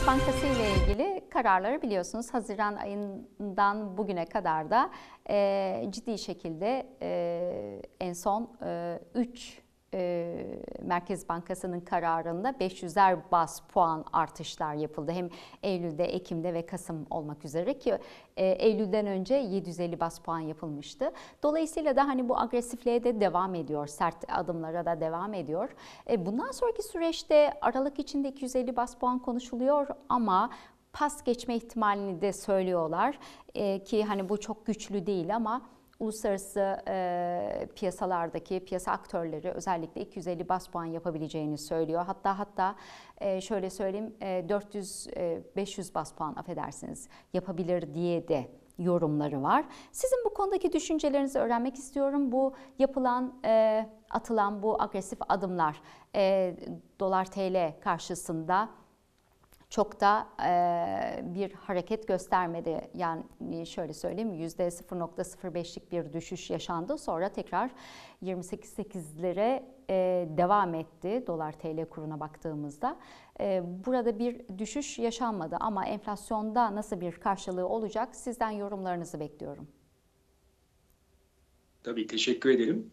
Bankası ile ilgili kararları biliyorsunuz Haziran ayından bugüne kadar da ciddi şekilde en son 3 Merkez Bankası'nın kararında 500'er baz puan artışlar yapıldı. Hem Eylül'de, Ekim'de ve Kasım olmak üzere ki Eylül'den önce 750 baz puan yapılmıştı. Dolayısıyla da hani bu agresifliğe de devam ediyor, sert adımlara da devam ediyor. Bundan sonraki süreçte Aralık içinde 250 baz puan konuşuluyor ama pas geçme ihtimalini de söylüyorlar ki hani bu çok güçlü değil ama uluslararası piyasalardaki piyasa aktörleri özellikle 250 baz puan yapabileceğini söylüyor. Hatta şöyle söyleyeyim 400-500 baz puan affedersiniz yapabilir diye de yorumları var. Sizin bu konudaki düşüncelerinizi öğrenmek istiyorum. Bu yapılan, atılan bu agresif adımlar dolar TL karşısında çok da bir hareket göstermedi. Yani şöyle söyleyeyim %0.05'lik bir düşüş yaşandı. Sonra tekrar 28.8'lere devam etti dolar TL kuruna baktığımızda. Burada bir düşüş yaşanmadı ama enflasyonda nasıl bir karşılığı olacak? Sizden yorumlarınızı bekliyorum. Tabii teşekkür ederim.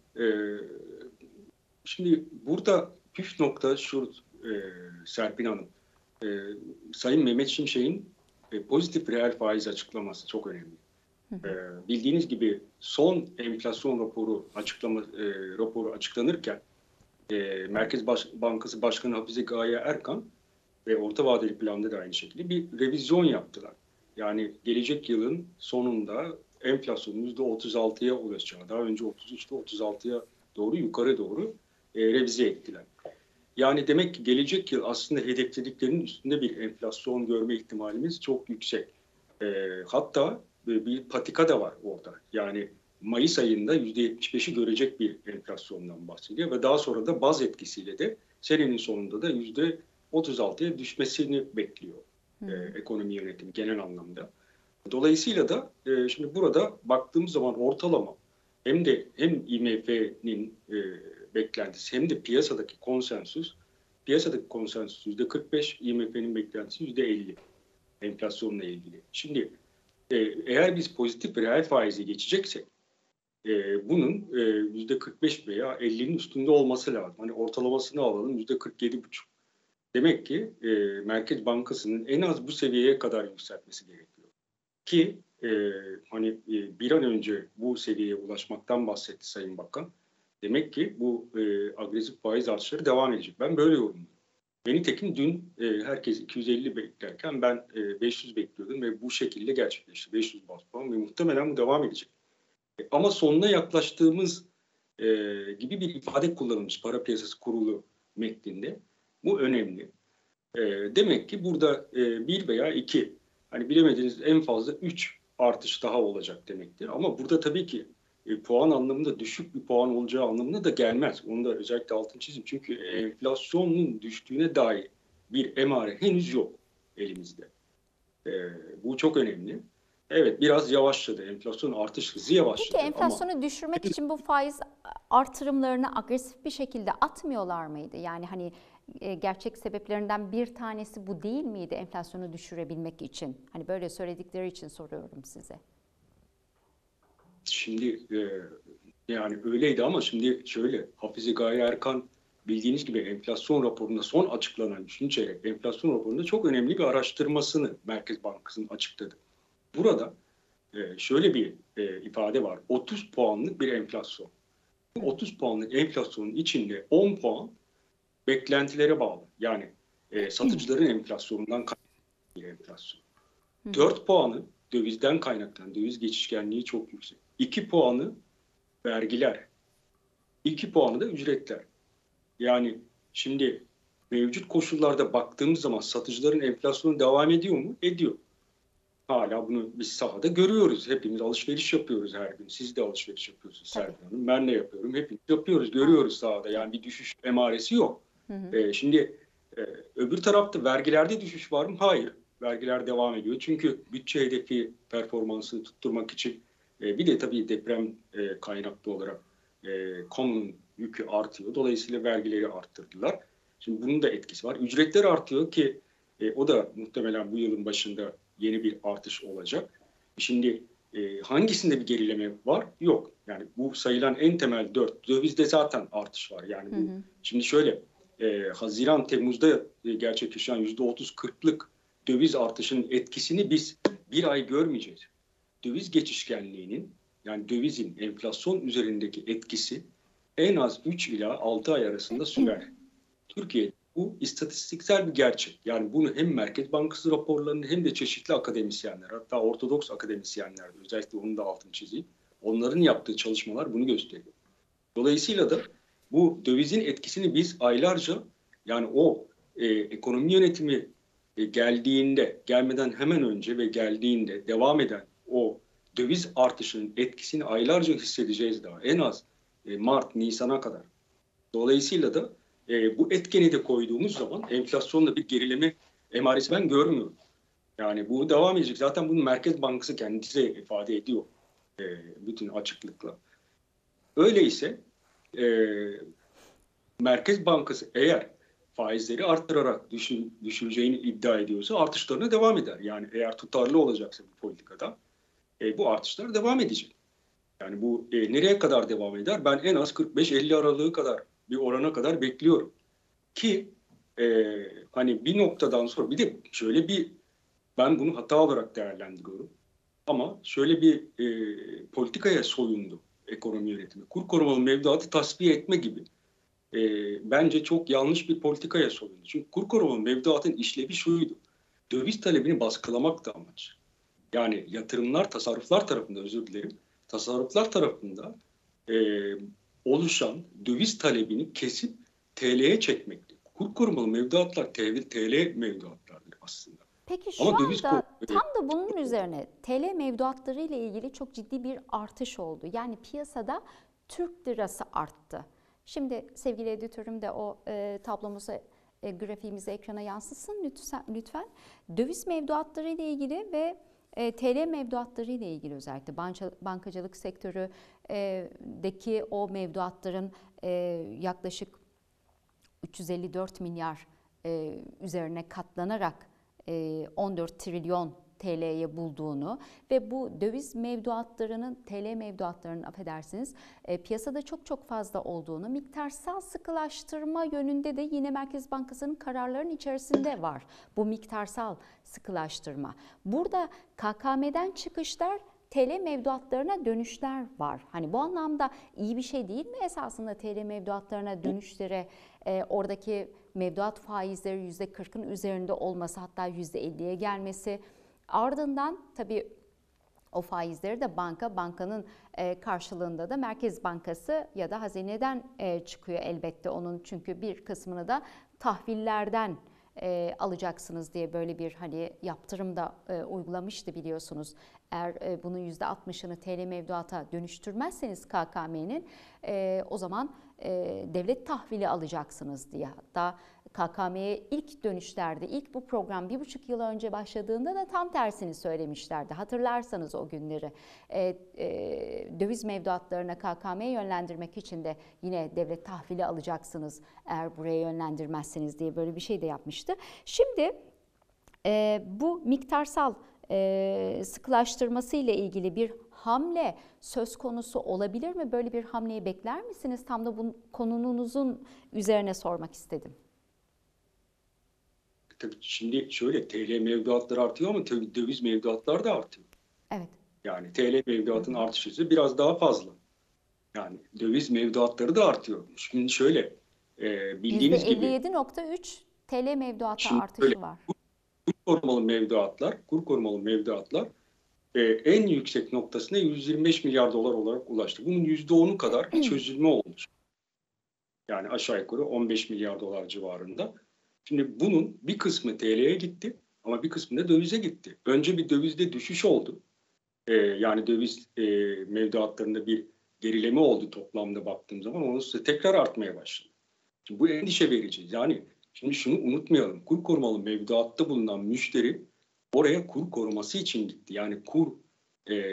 Şimdi burada püf nokta şu Serpil Hanım. Sayın Mehmet Şimşek'in pozitif reel faiz açıklaması çok önemli. Bildiğiniz gibi son enflasyon raporu açıklanırken Merkez Bankası Başkanı Hafize Gaye Erkan ve orta vadeli planda da aynı şekilde bir revizyon yaptılar. Yani gelecek yılın sonunda enflasyonun %36'ya ulaşacağı, daha önce 33'te 36'ya doğru yukarı doğru revize ettiler. Yani demek ki gelecek yıl aslında hedeflediklerinin üstünde bir enflasyon görme ihtimalimiz çok yüksek. Hatta bir patika da var orada. Yani Mayıs ayında %75'i görecek bir enflasyondan bahsediyor ve daha sonra da baz etkisiyle de senenin sonunda da %36'ya düşmesini bekliyor ekonomi yönetimi genel anlamda. Dolayısıyla da şimdi burada baktığımız zaman ortalama hem IMF'nin beklentisi hem de piyasadaki konsensus %45, IMF'nin beklentisi %50 enflasyonla ilgili. Şimdi eğer biz pozitif reel faizi geçeceksek bunun %45 veya 50'nin üstünde olması lazım. Hani ortalamasını alalım %47,5. Demek ki Merkez Bankası'nın en az bu seviyeye kadar yükseltmesi gerekiyor. Ki bir an önce bu seviyeye ulaşmaktan bahsetti Sayın Bakan. Demek ki bu agresif faiz artışları devam edecek. Ben böyle yorumluyorum. Nitekim dün herkes 250 beklerken ben 500 bekliyordum ve bu şekilde gerçekleşti. 500 baz puan ve muhtemelen bu devam edecek. Ama sonuna yaklaştığımız gibi bir ifade kullanılmış para piyasası kurulu metninde. Bu önemli. Demek ki burada bir veya iki, hani bilemediğiniz en fazla 3 artış daha olacak demektir. Ama burada tabii ki puan anlamında düşük bir puan olacağı anlamına da gelmez. Onu da özellikle altını çizeyim. Çünkü enflasyonun düştüğüne dair bir emare henüz yok elimizde. Bu çok önemli. Evet, biraz yavaşladı. Enflasyon artış hızı yavaşladı. Peki enflasyonu düşürmek için bu faiz artırımlarını agresif bir şekilde atmıyorlar mıydı? Yani hani gerçek sebeplerinden bir tanesi bu değil miydi enflasyonu düşürebilmek için? Hani böyle söyledikleri için soruyorum size. Şimdi yani öyleydi ama şimdi şöyle Hafize Gaye Erkan bildiğiniz gibi enflasyon raporunda son açıklanan 3. çeyrek enflasyon raporunda çok önemli bir araştırmasını Merkez Bankası'nın açıkladı. Burada şöyle bir ifade var. 30 puanlık bir enflasyon. Bu 30 puanlık enflasyonun içinde 10 puan beklentilere bağlı. Yani satıcıların enflasyonundan kaynaklanan bir enflasyon. 4 puanı dövizden kaynaklanan, döviz geçişkenliği çok yüksek. 2 puanı vergiler. 2 puanı da ücretler. Yani şimdi mevcut koşullarda baktığımız zaman satıcıların enflasyonu devam ediyor mu? Ediyor. Hala bunu biz sahada görüyoruz. Hepimiz alışveriş yapıyoruz her gün. Siz de alışveriş yapıyorsunuz Serpil Hanım. Ben de yapıyorum. Hepimiz yapıyoruz. Görüyoruz sahada. Yani bir düşüş emaresi yok. Şimdi öbür tarafta vergilerde düşüş var mı? Hayır. Vergiler devam ediyor. Çünkü bütçe hedefi performansını tutturmak için bir de tabii deprem kaynaklı olarak kamunun yükü artıyor. Dolayısıyla vergileri arttırdılar. Şimdi bunun da etkisi var. Ücretler artıyor ki O da muhtemelen bu yılın başında yeni bir artış olacak. Şimdi hangisinde bir gerileme var? Yok. Yani bu sayılan en temel 4. Dövizde zaten artış var. Yani bu şimdi şöyle Haziran, Temmuz'da gerçekleşen %30-40'lık döviz artışının etkisini biz bir ay görmeyeceğiz. Döviz geçişkenliğinin yani dövizin enflasyon üzerindeki etkisi en az 3 ila 6 ay arasında sürer. Türkiye'de bu istatistiksel bir gerçek. Yani bunu hem Merkez Bankası raporlarını hem de çeşitli akademisyenler, hatta ortodoks akademisyenler, özellikle onun da altını çizeyim, onların yaptığı çalışmalar bunu gösteriyor. Dolayısıyla da bu dövizin etkisini biz aylarca, yani o ekonomi yönetimi geldiğinde, gelmeden hemen önce ve geldiğinde devam eden o döviz artışının etkisini aylarca hissedeceğiz daha. En az Mart, Nisan'a kadar. Dolayısıyla da bu etkeni de koyduğumuz zaman enflasyonda bir gerileme emaresi ben görmüyorum. Yani bu devam edecek. Zaten bunu Merkez Bankası kendisi ifade ediyor bütün açıklıkla. Öyleyse Merkez Bankası eğer faizleri arttırarak düşüreceğini iddia ediyorsa artışlarına devam eder. Yani eğer tutarlı olacaksa bu politikada bu artışlar devam edecek. Yani bu nereye kadar devam eder? Ben en az 45-50 aralığı kadar bir orana kadar bekliyorum. Ki hani bir noktadan sonra bir de şöyle bir ben bunu hata olarak değerlendiriyorum. Ama şöyle bir politikaya soyundu ekonomi yönetimi. Kur korumalı mevduatı tasfiye etme gibi. Bence çok yanlış bir politikaya soyundu. Çünkü kur korumalı mevduatın işlevi şuydu. Döviz talebini baskılamak da amaç. Yani yatırımlar, tasarruflar tarafında özür dilerim. Tasarruflar tarafında oluşan döviz talebini kesip TL'ye çekmekti. Kur korumalı mevduatlar TL mevduatlardır aslında. Peki şu Ama döviz anda tam da bunun üzerine TL mevduatları ile ilgili çok ciddi bir artış oldu. Yani piyasada Türk lirası arttı. Şimdi sevgili editörüm de o tablomuzu, grafiğimizi ekrana yansıtsın lütfen. Döviz mevduatları ile ilgili ve TL mevduatları ile ilgili özellikle bankacılık sektöründeki o mevduatların yaklaşık 354 milyar üzerine katlanarak 14 trilyon TL'ye bulduğunu ve bu döviz mevduatlarının, TL mevduatlarının affedersiniz piyasada çok fazla olduğunu, miktarsal sıkılaştırma yönünde de yine Merkez Bankası'nın kararlarının içerisinde var bu miktarsal sıkılaştırma. Burada KKM'den çıkışlar, TL mevduatlarına dönüşler var. Hani bu anlamda iyi bir şey değil mi esasında TL mevduatlarına dönüşlere oradaki mevduat faizleri %40'ın üzerinde olması, hatta %50'ye gelmesi, ardından tabii o faizleri de bankanın karşılığında da Merkez Bankası ya da hazineden çıkıyor elbette onun, çünkü bir kısmını da tahvillerden alacaksınız diye böyle bir hani yaptırım da uygulamıştı biliyorsunuz. Eğer bunun %60'ını TL mevduata dönüştürmezseniz KKM'nin o zaman devlet tahvili alacaksınız diye. Hatta KKM'ye ilk dönüşlerde, ilk bu program 1,5 yıl önce başladığında da tam tersini söylemişlerdi. Hatırlarsanız o günleri. Döviz mevduatlarına KKM'ye yönlendirmek için de yine devlet tahvili alacaksınız eğer buraya yönlendirmezseniz diye böyle bir şey de yapmıştı. Şimdi bu miktarsal sıkılaştırması ile ilgili bir hamle söz konusu olabilir mi? Böyle bir hamleyi bekler misiniz? Tam da bu konunuzun üzerine sormak istedim. Tabii şimdi şöyle TL mevduatları artıyor ama tabii döviz mevduatlar da artıyor. Evet. Yani TL mevduatın artış hızı biraz daha fazla. Yani döviz mevduatları da artıyor. Şimdi şöyle bildiğiniz gibi %57.3 TL mevduata şimdi artışı var. kur korumalı mevduatlar en yüksek noktasına 125 milyar dolar olarak ulaştı. Bunun %10'u kadar çözülme olmuş. Yani aşağı yukarı 15 milyar dolar civarında. Şimdi bunun bir kısmı TL'ye gitti ama bir kısmı da dövize gitti. Önce bir dövizde düşüş oldu. Yani döviz mevduatlarında bir gerileme oldu toplamda baktığım zaman. Ondan sonra tekrar artmaya başladı. Şimdi bu endişe verici. Yani şimdi şunu unutmayalım. Kur korumalı mevduatta bulunan müşteri oraya kur koruması için gitti. Yani kur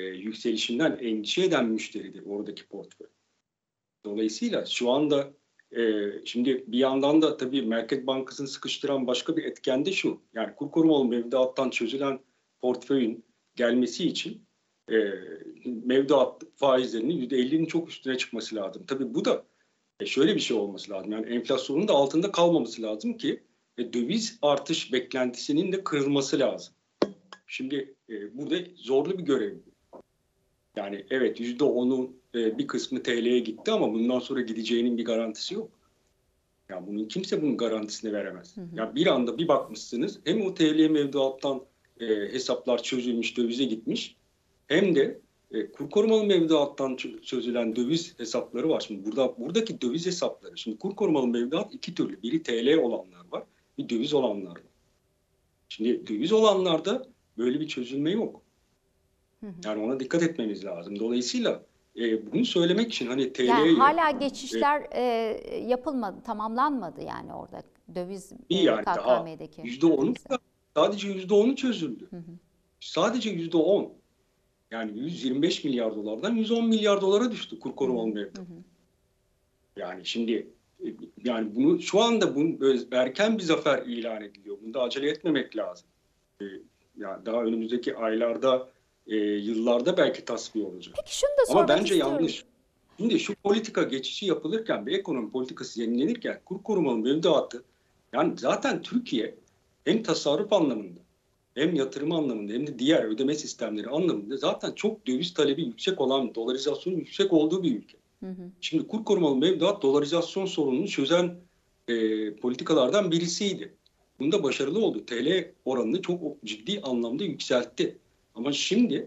yükselişinden endişe eden müşteridir oradaki portföy. Dolayısıyla şu anda Şimdi bir yandan da tabii Merkez Bankası'nı sıkıştıran başka bir etken de şu. Yani kur korumalı mevduattan çözülen portföyün gelmesi için mevduat faizlerinin %50'nin çok üstüne çıkması lazım. Tabii bu da şöyle bir şey olması lazım. Yani enflasyonun da altında kalmaması lazım ki döviz artış beklentisinin de kırılması lazım. Şimdi burada zorlu bir görev. Yani evet %10'un bir kısmı TL'ye gitti ama bundan sonra gideceğinin bir garantisi yok. Yani kimse bunun garantisini veremez. Yani bir anda bir bakmışsınız hem o TL mevduattan hesaplar çözülmüş, dövize gitmiş hem de kur korumalı mevduattan çözülen döviz hesapları var. Şimdi buradaki döviz hesapları, şimdi kur korumalı mevduat iki türlü. Biri TL olanlar var, bir döviz olanlar var. Şimdi döviz olanlarda böyle bir çözülme yok. Yani ona dikkat etmemiz lazım. Dolayısıyla bunu söylemek için hani TL'ye... Yani hala geçişler yapılmadı, tamamlanmadı yani orada döviz yani daha KKM'deki %10'u dövizler. sadece %10'u çözüldü. Sadece %10. Yani 125 milyar dolardan 110 milyar dolara düştü kur korumalı mevduat. Yani şimdi yani bunu şu anda erken bir zafer ilan ediliyor. Bunda acele etmemek lazım. Yani daha önümüzdeki aylarda, yıllarda belki tasfiye olacak. Peki şunu da Ama sormak bence istiyorum. yanlış. Şimdi şu politika geçişi yapılırken, bir ekonomi politikası yenilenirken kur korumalı mevduatı, yani zaten Türkiye hem tasarruf anlamında hem yatırım anlamında hem de diğer ödeme sistemleri anlamında zaten çok döviz talebi yüksek olan, dolarizasyonun yüksek olduğu bir ülke. Şimdi kur korumalı mevduat dolarizasyon sorununu çözen politikalardan birisiydi. Bunda başarılı oldu. TL oranını çok ciddi anlamda yükseltti. Ama şimdi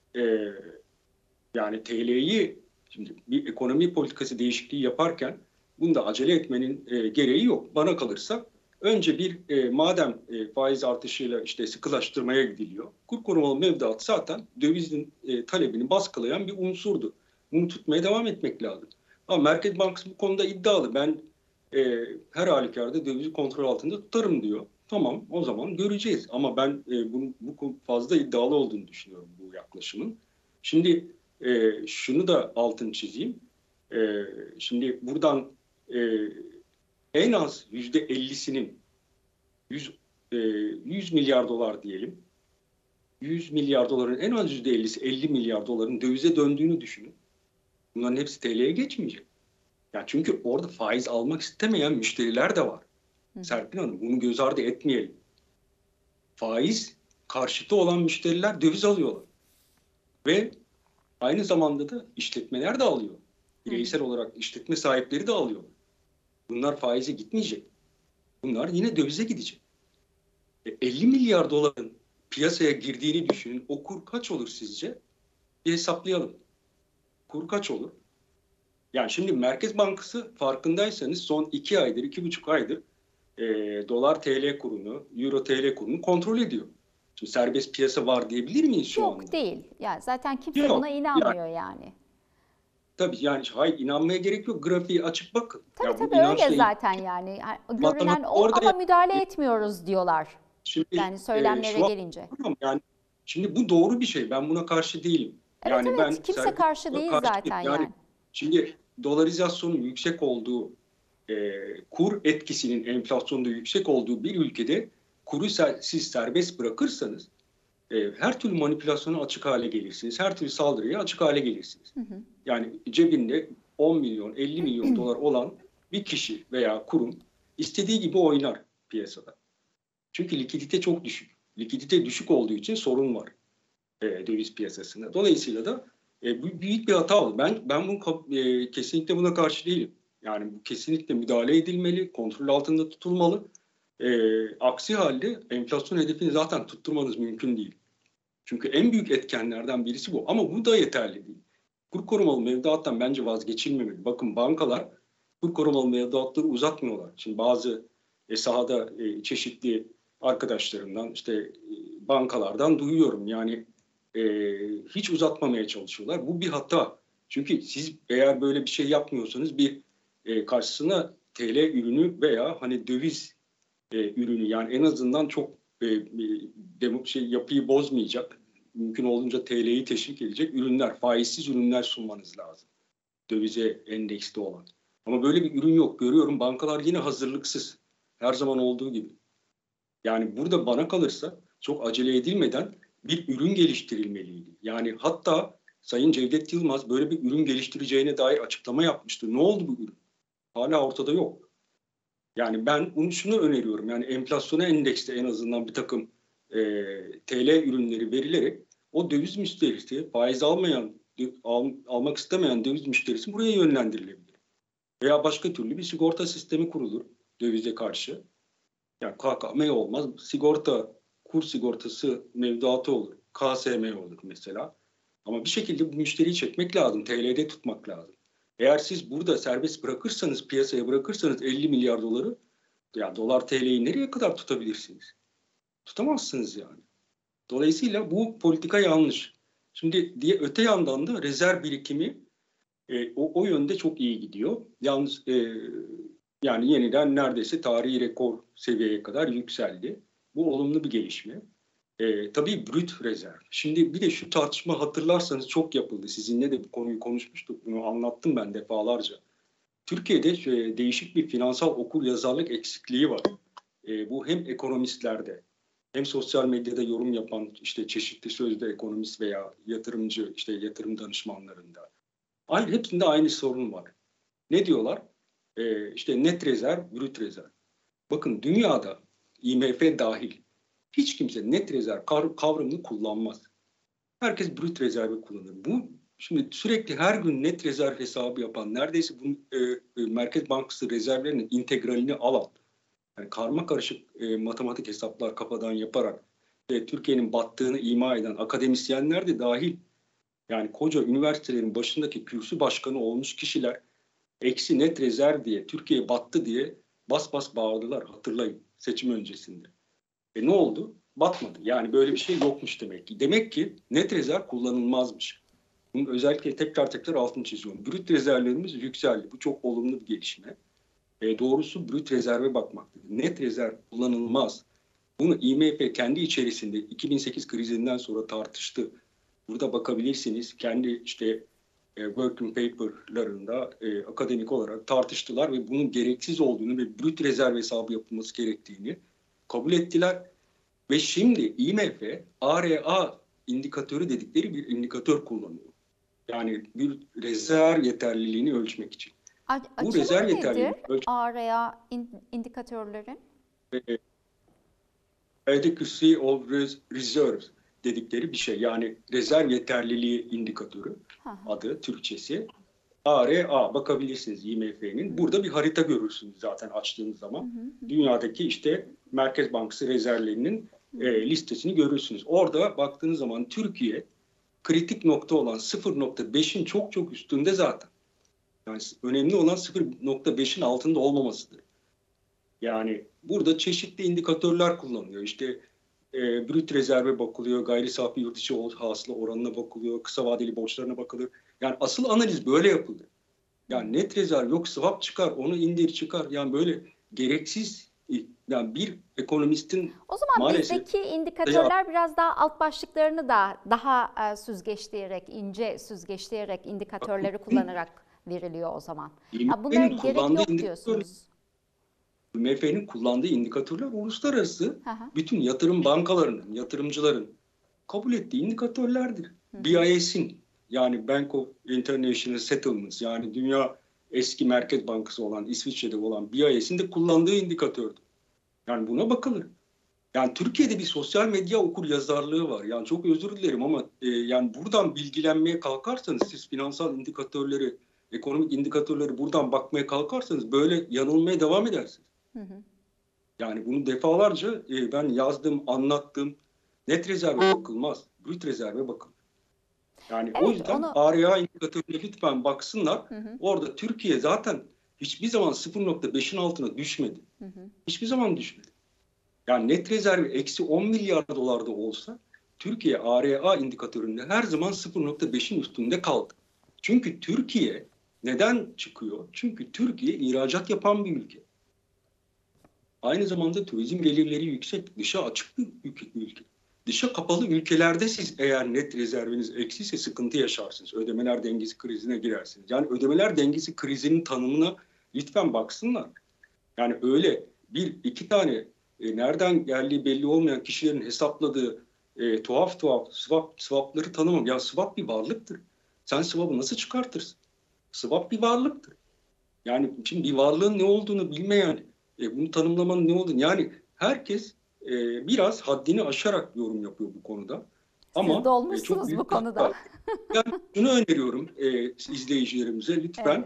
yani TL'yi, şimdi bir ekonomi politikası değişikliği yaparken bunda acele etmenin gereği yok. Bana kalırsa önce madem faiz artışıyla işte sıkılaştırmaya gidiliyor. Kur korumalı mevduat zaten dövizin talebini baskılayan bir unsurdu. Bunu tutmaya devam etmek lazım. Ama Merkez Bankası bu konuda iddialı. Ben her halükarda dövizi kontrol altında tutarım diyor. Tamam, o zaman göreceğiz. Ama ben bu fazla iddialı olduğunu düşünüyorum bu yaklaşımın. Şimdi şunu da altını çizeyim. Şimdi buradan en az %50'sinin 100 milyar dolar diyelim. 100 milyar doların en az %50'si 50 milyar doların dövize döndüğünü düşünün. Bunların hepsi TL'ye geçmeyecek. Yani çünkü orada faiz almak istemeyen müşteriler de var. Serpil Hanım, bunu göz ardı etmeyelim. Faiz karşıtı olan müşteriler döviz alıyorlar. Ve aynı zamanda da işletmeler de alıyor. Bireysel olarak işletme sahipleri de alıyor. Bunlar faize gitmeyecek. Bunlar yine dövize gidecek. 50 milyar doların piyasaya girdiğini düşünün. O kur kaç olur sizce? Bir hesaplayalım. Kur kaç olur? Yani şimdi Merkez Bankası farkındaysanız son 2 aydır, 2,5 aydır dolar TL kurunu, euro TL kurunu kontrol ediyor. Şimdi serbest piyasa var diyebilir miyiz şu anda? Yok değil. Yani zaten kimse Yok. buna inanmıyor yani. Tabii yani hayır, inanmaya gerek yok. Grafiği açıp bakın. Tabii Ya bu tabii öyle inançla zaten yani. Görünen matematik o ama orada. müdahale etmiyoruz diyorlar. Şimdi Yani söylemlere şu an gelince. tamam, yani şimdi bu doğru bir şey. Ben buna karşı değilim. Evet Yani ben evet kimse serbest karşı piyasaya değil karşı değilim. zaten Yani yani. şimdi dolarizasyonun yüksek olduğu, kur etkisinin enflasyonda yüksek olduğu bir ülkede kuru siz serbest bırakırsanız her türlü manipülasyona açık hale gelirsiniz. Her türlü saldırıya açık hale gelirsiniz. Yani cebinde 10 milyon, 50 milyon dolar olan bir kişi veya kurum istediği gibi oynar piyasada. Çünkü likidite çok düşük. Likidite düşük olduğu için sorun var döviz piyasasında. Dolayısıyla da bu büyük bir hata oldu. Ben kesinlikle buna karşı değilim. Yani bu kesinlikle müdahale edilmeli, kontrol altında tutulmalı. Aksi halde enflasyon hedefini zaten tutturmanız mümkün değil. Çünkü en büyük etkenlerden birisi bu. Ama bu da yeterli değil. Kur korumalı mevduattan bence vazgeçilmemeli. Bakın bankalar kur korumalı mevduatları uzatmıyorlar. Şimdi bazı sahada çeşitli arkadaşlarımdan, işte bankalardan duyuyorum. Yani hiç uzatmamaya çalışıyorlar. Bu bir hata. Çünkü siz eğer böyle bir şey yapmıyorsanız karşısına TL ürünü veya hani döviz ürünü, yani en azından çok yapıyı bozmayacak, mümkün olduğunca TL'yi teşvik edecek ürünler, faizsiz ürünler sunmanız lazım. Dövize endeksli olan. Ama böyle bir ürün yok. Görüyorum bankalar yine hazırlıksız. Her zaman olduğu gibi. Yani burada bana kalırsa çok acele edilmeden bir ürün geliştirilmeliydi. Yani hatta Sayın Cevdet Yılmaz böyle bir ürün geliştireceğine dair açıklama yapmıştı. Ne oldu bu ürün? Hala ortada yok. Yani ben bunu şunu öneriyorum. Yani enflasyona endekste en azından bir takım TL ürünleri verilerek o döviz müşterisi, faiz almak istemeyen döviz müşterisi buraya yönlendirilebilir. Veya başka türlü bir sigorta sistemi kurulur dövize karşı. Yani KKM olmaz. Kur sigortası mevduatı olur. KSM olur mesela. Ama bir şekilde bu müşteriyi çekmek lazım. TL'de tutmak lazım. Eğer siz burada serbest bırakırsanız, piyasaya bırakırsanız 50 milyar doları, ya dolar TL'yi nereye kadar tutabilirsiniz? Tutamazsınız yani. Dolayısıyla bu politika yanlış. Şimdi öte yandan da rezerv birikimi o yönde çok iyi gidiyor. Yalnız yani yeniden neredeyse tarihi rekor seviyeye kadar yükseldi. Bu olumlu bir gelişme. Tabii brüt rezerv. Şimdi bir de şu tartışma hatırlarsanız çok yapıldı. Sizinle de bu konuyu konuşmuştuk. Bunu anlattım ben defalarca. Türkiye'de değişik bir finansal okuryazarlık eksikliği var. Bu hem ekonomistlerde hem sosyal medyada yorum yapan işte çeşitli sözde ekonomist veya yatırımcı, işte yatırım danışmanlarında. Hepsinde aynı sorun var. Ne diyorlar? İşte net rezerv, brüt rezerv. Bakın dünyada IMF dahil hiç kimse net rezerv kavramını kullanmaz. Herkes brüt rezervi kullanır. Şimdi sürekli her gün net rezerv hesabı yapan, neredeyse bu Merkez Bankası rezervlerinin integralini alan, yani karma karışık matematik hesaplar kafadan yaparak Türkiye'nin battığını ima eden akademisyenler de dahil, yani koca üniversitelerin başındaki kürsü başkanı olmuş kişiler eksi net rezerv diye Türkiye battı diye bas bas bağırdılar, hatırlayın, seçim öncesinde. Ne oldu? Batmadı. Yani böyle bir şey yokmuş demek ki. Demek ki net rezerv kullanılmazmış. Bunu özellikle tekrar altını çiziyorum. Brüt rezervlerimiz yükseldi. Bu çok olumlu bir gelişme. Doğrusu brüt rezerve bakmaktır. Net rezerv kullanılmaz. Bunu IMF kendi içerisinde 2008 krizinden sonra tartıştı. Burada bakabilirsiniz. Kendi işte working paper'larında akademik olarak tartıştılar ve bunun gereksiz olduğunu ve brüt rezerv hesabı yapılması gerektiğini kabul ettiler. Ve şimdi IMF ARA indikatörü dedikleri bir indikatör kullanıyor. Yani bir rezerv yeterliliğini ölçmek için. Bu rezerv yeterliliğini ölçmek ARA indikatörlerin? Adequacy of Reserves dedikleri bir şey. Yani rezerv yeterliliği indikatörü adı Türkçesi. ARA bakabilirsiniz IMF'nin. Burada bir harita görürsünüz zaten açtığınız zaman. Dünyadaki işte Merkez Bankası rezervlerinin listesini görürsünüz. Orada baktığınız zaman Türkiye kritik nokta olan 0.5'in çok üstünde zaten. Yani önemli olan 0.5'in altında olmamasıdır. Yani burada çeşitli indikatörler kullanılıyor. İşte brüt rezerve bakılıyor, gayri safi yurt içi hasıla oranına bakılıyor, kısa vadeli borçlarına bakılıyor. Yani asıl analiz böyle yapılır. Yani net rezerv yok, swap çıkar, onu indir çıkar. Yani böyle gereksiz, yani bir ekonomistin o zaman maalesef bizdeki indikatörler biraz daha alt başlıklarını da daha süzgeçleyerek, ince süzgeçleyerek indikatörleri kullanarak veriliyor o zaman. Bunlara gerek yok diyorsunuz. IMF'nin kullandığı indikatörler uluslararası bütün yatırım bankalarının, yatırımcıların kabul ettiği indikatörlerdir. BIS'in, yani Bank of International Settlements, yani dünya eski merkez bankası olan İsviçre'de olan BIS'in de kullandığı indikatördür. Yani buna bakılır. Yani Türkiye'de bir sosyal medya okuryazarlığı var. Yani çok özür dilerim ama yani buradan bilgilenmeye kalkarsanız, siz finansal indikatörleri, ekonomik indikatörleri buradan bakmaya kalkarsanız böyle yanılmaya devam edersiniz. Yani bunu defalarca ben yazdım, anlattım. Net rezerve bakılmaz, brüt rezerve bakılır. Yani evet, o yüzden ARA indikatörüne lütfen baksınlar. Orada Türkiye zaten hiçbir zaman 0.5'in altına düşmedi. Hiçbir zaman düşmedi. Yani net rezervi eksi 10 milyar dolarda olsa Türkiye ARA indikatöründe her zaman 0.5'in üstünde kaldı. Çünkü Türkiye neden çıkıyor? Çünkü Türkiye ihracat yapan bir ülke. Aynı zamanda turizm gelirleri yüksek, dışa açık bir ülke. Dışa kapalı ülkelerde siz eğer net rezerviniz eksiyse sıkıntı yaşarsınız. Ödemeler dengesi krizine girersiniz. Yani ödemeler dengesi krizinin tanımına Lütfen baksınlar. Yani öyle bir iki tane nereden geldiği belli olmayan kişilerin hesapladığı tuhaf swapları tanımam. Ya swap bir varlıktır. Sen swap'ı nasıl çıkartırsın? Swap bir varlıktır. Yani şimdi bir varlığın ne olduğunu bilmeyen, bunu tanımlamanın ne olduğunu, yani herkes biraz haddini aşarak yorum yapıyor bu konuda. Siz Ama çok dolmuşsunuz bu büyük bir konuda. hata. Yani şunu öneriyorum izleyicilerimize Evet. lütfen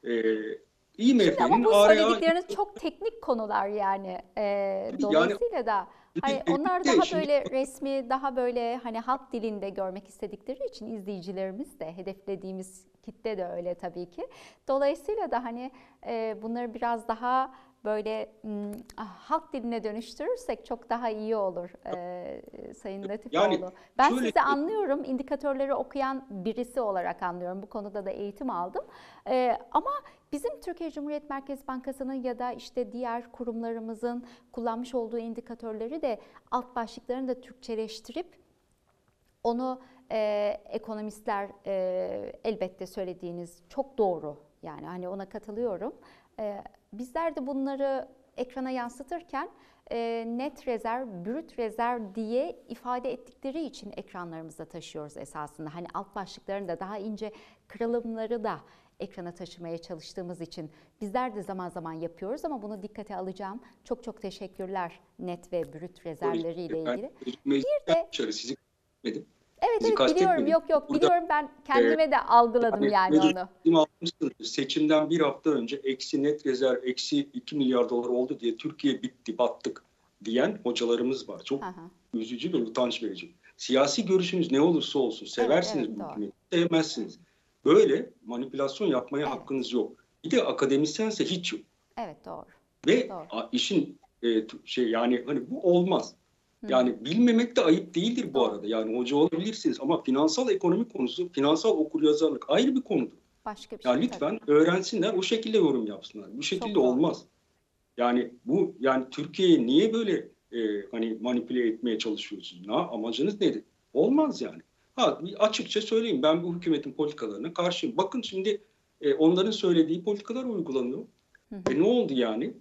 Şimdi ama IMF'nin bu araya söyledikleriniz çok teknik konular yani. yani Dolayısıyla da hani onlar elbette daha şimdi böyle resmi, daha böyle hani halk dilinde görmek istedikleri için izleyicilerimiz de, hedeflediğimiz kitle de öyle tabii ki. Dolayısıyla da hani bunları biraz daha böyle halk diline dönüştürürsek çok daha iyi olur Sayın yani Latifoğlu. Ben şöyle sizi anlıyorum, indikatörleri okuyan birisi olarak anlıyorum. Bu konuda da eğitim aldım. Ama bizim Türkiye Cumhuriyet Merkez Bankası'nın ya da işte diğer kurumlarımızın kullanmış olduğu indikatörleri de alt başlıklarını da Türkçeleştirip onu ekonomistler elbette söylediğiniz çok doğru. Yani hani ona katılıyorum. Bizler de bunları ekrana yansıtırken net rezerv, brüt rezerv diye ifade ettikleri için ekranlarımızda taşıyoruz esasında. Hani alt başlıklarını da daha ince kırılımları da ekrana taşımaya çalıştığımız için bizler de zaman zaman yapıyoruz ama bunu dikkate alacağım. Çok çok teşekkürler net ve brüt rezervleriyle ben ilgili. Bir meclisten de dışarı sizi kastetmedim. evet Sizi evet biliyorum, kastetmedim. yok Burada biliyorum, ben e, kendime de algıladım yani yani onu. meclisim almışsınız. Seçimden bir hafta önce eksi net rezerv eksi 2 milyar dolar oldu diye Türkiye bitti, battık diyen hocalarımız var. Çok Hı hı. üzücü ve utanç verici. Siyasi görüşünüz ne olursa olsun Evet seversiniz evet bu doğru. hükümeti, sevmezsiniz. Böyle manipülasyon yapmaya Evet hakkınız yok. Bir de akademisyense hiç yok. evet doğru. Ve Doğru. işin yani hani bu olmaz. Hı hı. Yani bilmemek de ayıp değildir bu Doğru. arada. Yani hoca olabilirsiniz ama finansal ekonomi konusu, finansal okuryazarlık ayrı bir konudur. Başka bir Ya şey tabii. lütfen öğrensinler, o şekilde yorum yapsınlar. Bu şekilde Çok doğru. olmaz. Yani bu, yani Türkiye'yi niye böyle hani manipüle etmeye çalışıyorsunuz? Amacınız nedir? Olmaz yani. Ha, açıkça söyleyeyim, ben bu hükümetin politikalarına karşıyım. Bakın şimdi onların söylediği politikalar uygulanıyor. Hı hı. Ne oldu yani?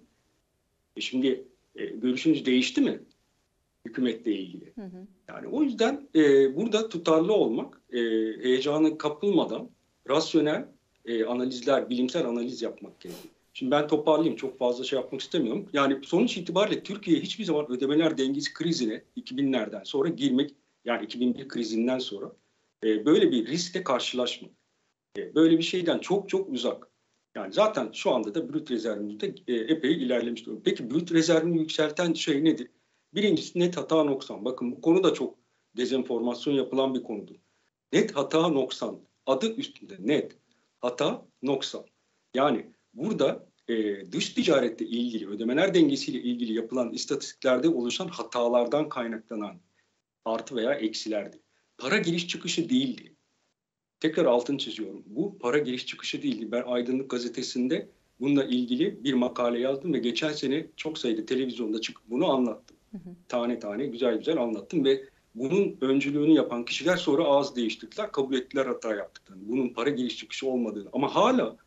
Şimdi görüşünüz değişti mi hükümetle ilgili? Hı hı. Yani o yüzden burada tutarlı olmak, heyecana kapılmadan rasyonel analizler, bilimsel analiz yapmak gerekiyor. Şimdi ben toparlayayım, çok fazla şey yapmak istemiyorum. Yani sonuç itibariyle Türkiye hiçbir zaman ödemeler dengesi krizine 2000'lerden sonra girmek, yani 2001 krizinden sonra böyle bir riskle karşılaşmak. Böyle bir şeyden çok çok uzak. Yani zaten şu anda da brüt rezervimizde epey ilerlemiş durumda. Peki brüt rezervini yükselten şey nedir? Birincisi net hata noksan. Bakın bu konu da çok dezenformasyon yapılan bir konudur. Net hata noksan. Adı üstünde net hata noksan. Yani burada dış ticarette ilgili, ödemeler dengesiyle ilgili yapılan istatistiklerde oluşan hatalardan kaynaklanan artı veya eksilerdir. Para giriş çıkışı değildi. Tekrar altını çiziyorum. Bu para giriş çıkışı değildi. Ben Aydınlık Gazetesi'nde bununla ilgili bir makale yazdım ve geçen sene çok sayıda televizyonda çıkıp bunu anlattım. Hı hı. Tane tane güzel güzel anlattım ve bunun öncülüğünü yapan kişiler sonra ağız değiştirdiler, kabul ettiler hata yaptıklarını. Bunun para giriş çıkışı olmadığını. Ama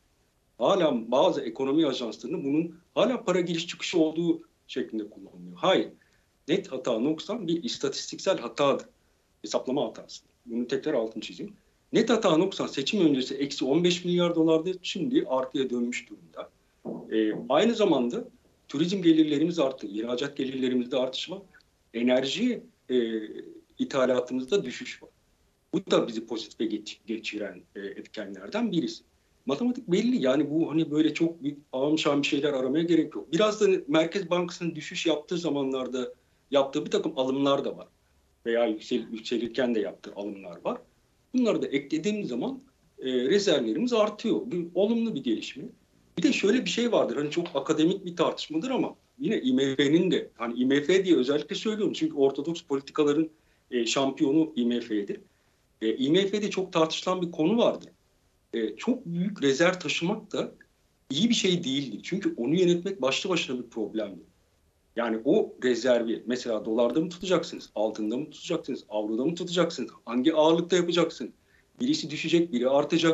hala bazı ekonomi ajanslarının bunun hala para giriş çıkışı olduğu şeklinde kullanılıyor. Hayır. Net hata noksan bir istatistiksel hatadır. Hesaplama hatası. Bunu tekrar altını çizeyim. Net hata noksan seçim öncesi eksi 15 milyar dolardı. Şimdi artıya dönmüş durumda. Aynı zamanda turizm gelirlerimiz arttı. İhracat gelirlerimizde artış var. Enerji ithalatımızda düşüş var. Bu da bizi pozitife geçiren etkenlerden birisi. Matematik belli. Yani bu hani böyle çok ağım bir şeyler aramaya gerek yok. Biraz da Merkez Bankası'nın düşüş yaptığı zamanlarda yaptığı bir takım alımlar da var. Veya yükselirken de yaptığı alımlar var. Bunları da eklediğimiz zaman rezervlerimiz artıyor. Bir olumlu bir gelişme. Bir de şöyle bir şey vardır. Hani çok akademik bir tartışmadır ama yine IMF'nin de, hani IMF diye özellikle söylüyorum çünkü ortodoks politikaların şampiyonu IMF'dir. IMF'de çok tartışılan bir konu vardır. Çok büyük rezerv taşımak da iyi bir şey değildir. Çünkü onu yönetmek başlı başına bir problemdir. Yani o rezervi mesela dolarda mı tutacaksınız, altında mı tutacaksınız, avroda mı tutacaksınız, hangi ağırlıkta yapacaksın? Birisi düşecek, biri artacak.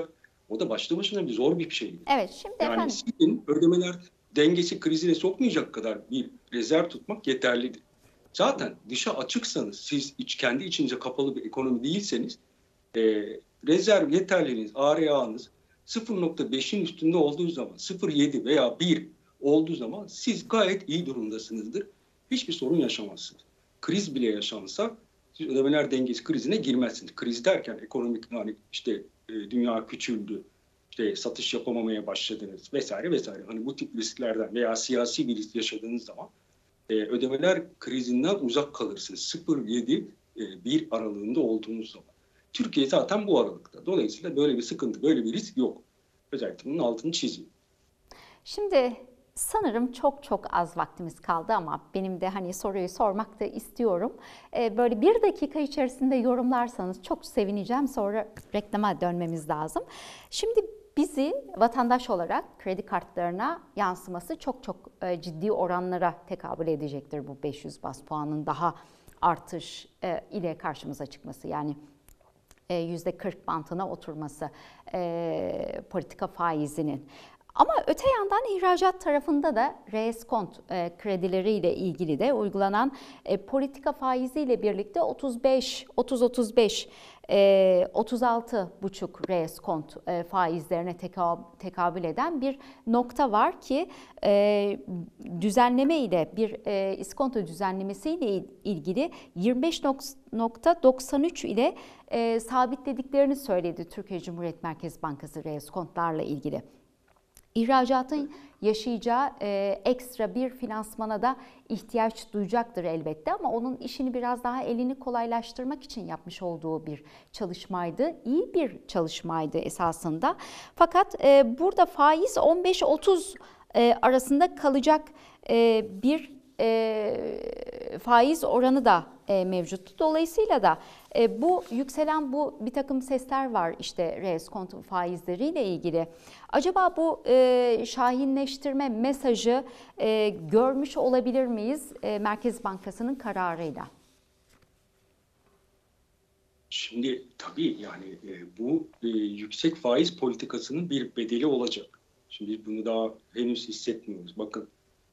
O da başlı başına bir zor bir şey. Evet, şimdi Yani efendim. sizin ödemeler dengesi krizine sokmayacak kadar bir rezerv tutmak yeterlidir. Zaten dışa açıksanız, siz kendi içinize kapalı bir ekonomi değilseniz, e, rezerv yeterliliğiniz, ARA'nız 0,5'in üstünde olduğu zaman, 0,7 veya 1 olduğu zaman siz gayet iyi durumdasınızdır. Hiçbir sorun yaşamazsınız. Kriz bile yaşansa siz ödemeler dengesi krizine girmezsiniz. Kriz derken ekonomik, yani işte dünya küçüldü, işte satış yapamamaya başladınız vesaire vesaire. Hani bu tip risklerden veya siyasi bir risk yaşadığınız zaman ödemeler krizinden uzak kalırsınız. 0,7 1 aralığında olduğunuz zaman. Türkiye zaten bu aralıkta. Dolayısıyla böyle bir sıkıntı, böyle bir risk yok. Özellikle bunun altını çizeyim. Şimdi sanırım çok çok az vaktimiz kaldı ama benim de hani soruyu sormak da istiyorum. Böyle 1 dakika içerisinde yorumlarsanız çok sevineceğim. Sonra reklama dönmemiz lazım. Şimdi bizi vatandaş olarak kredi kartlarına yansıması çok çok ciddi oranlara tekabül edecektir bu 500 baz puanın daha artış ile karşımıza çıkması. Yani %40 bantına oturması politika faizinin. Ama öte yandan ihracat tarafında da reeskont kredileriyle ilgili de uygulanan politika faiziyle birlikte 30-35 36,5 reeskont faizlerine tekabül eden bir nokta var ki düzenleme ile bir iskonto düzenlemesi ile ilgili 25,93 ile sabitlediklerini söyledi Türkiye Cumhuriyet Merkez Bankası reeskontlarla ilgili. İhracatın yaşayacağı ekstra bir finansmana da ihtiyaç duyacaktır elbette ama onun işini biraz daha elini kolaylaştırmak için yapmış olduğu bir çalışmaydı. İyi bir çalışmaydı esasında. Fakat burada faiz 15-30 arasında kalacak bir faiz oranı da mevcut. Dolayısıyla da bu yükselen bir takım sesler var işte reeskont faizleriyle ilgili. Acaba bu şahinleştirme mesajı görmüş olabilir miyiz Merkez Bankası'nın kararıyla? Şimdi tabii yani bu yüksek faiz politikasının bir bedeli olacak. Şimdi bunu daha henüz hissetmiyoruz. Bakın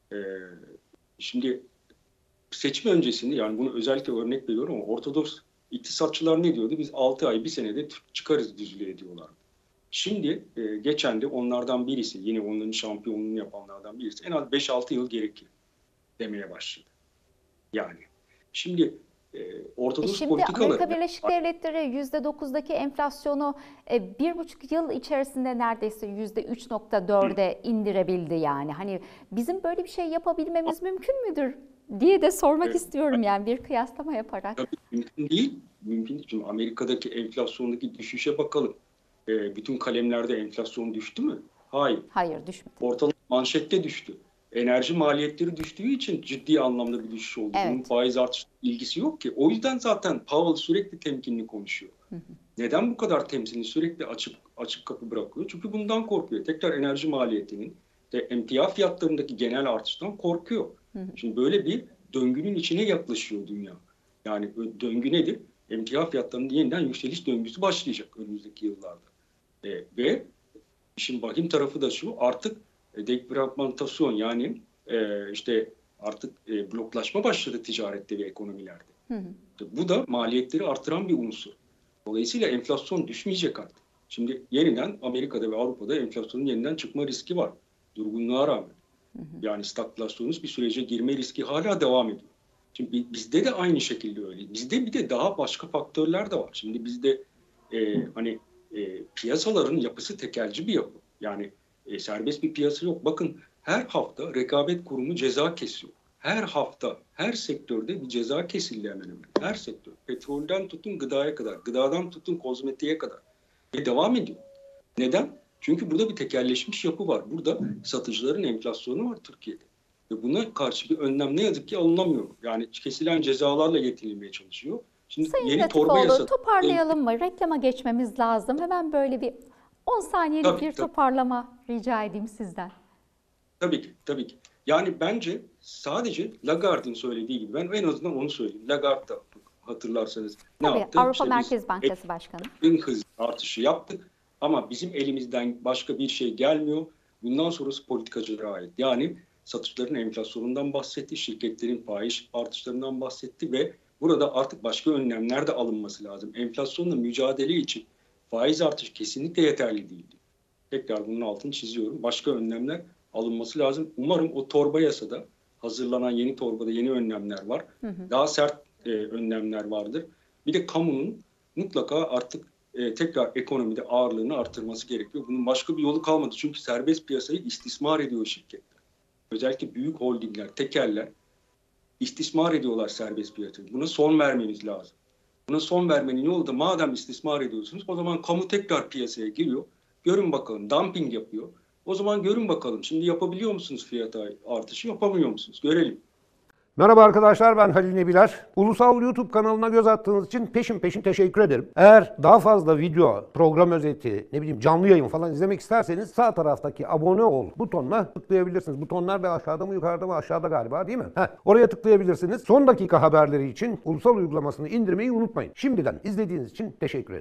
şimdi seçim öncesinde, yani bunu özellikle örnek veriyorum ama Ortodoks iktisatçılar ne diyordu? Biz 6 ay, bir senede çıkarız düzlüğe diyorlar. Şimdi geçen de onlardan birisi, yine onların şampiyonluğunu yapanlardan birisi, en az 5-6 yıl gerekir demeye başladı. Yani şimdi Ortodoks Şimdi politikaları... Amerika Birleşik Devletleri %9'daki enflasyonu 1,5 yıl içerisinde neredeyse %3,4'e indirebildi yani. Hani bizim böyle bir şey yapabilmemiz mümkün müdür diye de sormak istiyorum yani bir kıyaslama yaparak. Tabii mümkün değil. Mümkün değil. Çünkü Amerika'daki enflasyondaki düşüşe bakalım. Bütün kalemlerde enflasyon düştü mü? Hayır. Hayır, düşmedi. Ortalık manşette düştü. Enerji maliyetleri düştüğü için ciddi anlamda bir düşüş oldu. Evet. Bunun faiz artışı ilgisi yok ki. O yüzden zaten Powell sürekli temkinli konuşuyor. Neden bu kadar temkinli, sürekli açık kapı bırakıyor? Çünkü bundan korkuyor. Tekrar enerji maliyetinin ve emtia fiyatlarındaki genel artıştan korkuyor. Şimdi böyle bir döngünün içine yaklaşıyor dünya. Yani döngü nedir? Emtia fiyatlarının yeniden yükseliş döngüsü başlayacak önümüzdeki yıllarda. Ve işin vahim tarafı da şu, artık defragmentasyon, yani işte artık bloklaşma başladı ticarette ve ekonomilerde. Bu da maliyetleri artıran bir unsur. Dolayısıyla enflasyon düşmeyecek artık. Şimdi yeniden Amerika'da ve Avrupa'da enflasyonun yeniden çıkma riski var. Durgunluğa rağmen. Yani stagflasyonist bir sürece girme riski hala devam ediyor. Şimdi bizde de aynı şekilde öyle. Bizde bir de daha başka faktörler de var. Şimdi bizde piyasaların yapısı tekelci bir yapı. Yani serbest bir piyasa yok. Bakın her hafta Rekabet Kurumu ceza kesiyor. Her hafta, her sektörde bir ceza kesildi hemen hemen. Her sektör. Petrolden tutun gıdaya kadar, gıdadan tutun kozmetiğe kadar. Ve devam ediyor. Neden? Çünkü burada bir tekelleşmiş yapı var. Burada satıcıların enflasyonu var Türkiye'de. Ve buna karşı bir önlem ne yazık ki alınamıyor. Yani kesilen cezalarla yetinilmeye çalışıyor. Şimdi Sayın yeni torba yasa... toparlayalım mı? Reklama geçmemiz lazım. Hemen böyle bir 10 saniyelik bir toparlama rica edeyim sizden. Tabii ki, tabii ki. Yani bence sadece Lagarde'ın söylediği gibi, ben en azından onu söyleyeyim. Lagarde da hatırlarsanız ne yaptı? Avrupa Merkez Bankası Başkanı. En hızlı artışı yaptık. Ama bizim elimizden başka bir şey gelmiyor. Bundan sonrası politikacılara ait. Yani satışların enflasyonundan bahsetti, şirketlerin faiz artışlarından bahsetti ve burada artık başka önlemler de alınması lazım. Enflasyonla mücadele için faiz artışı kesinlikle yeterli değildi. Tekrar bunun altını çiziyorum. Başka önlemler alınması lazım. Umarım o torba yasada, hazırlanan yeni torbada yeni önlemler var. Daha sert önlemler vardır. Bir de kamunun mutlaka artık tekrar ekonomide ağırlığını artırması gerekiyor. Bunun başka bir yolu kalmadı. Çünkü serbest piyasayı istismar ediyor şirketler. Özellikle büyük holdingler, tekeller istismar ediyorlar serbest piyasayı. Buna son vermemiz lazım. Buna son vermenin yolu da madem istismar ediyorsunuz o zaman kamu tekrar piyasaya giriyor. Görün bakalım, dumping yapıyor. O zaman görün bakalım şimdi yapabiliyor musunuz fiyat artışı, yapamıyor musunuz? Görelim. Merhaba arkadaşlar, ben Halil Nebiler. Ulusal YouTube kanalına göz attığınız için peşin teşekkür ederim. Eğer daha fazla video, program özeti, canlı yayın falan izlemek isterseniz sağ taraftaki abone ol butonuna tıklayabilirsiniz. Butonlar da aşağıda mı yukarıda mı? Aşağıda galiba, değil mi? Oraya tıklayabilirsiniz. Son dakika haberleri için Ulusal uygulamasını indirmeyi unutmayın. Şimdiden izlediğiniz için teşekkür ederim.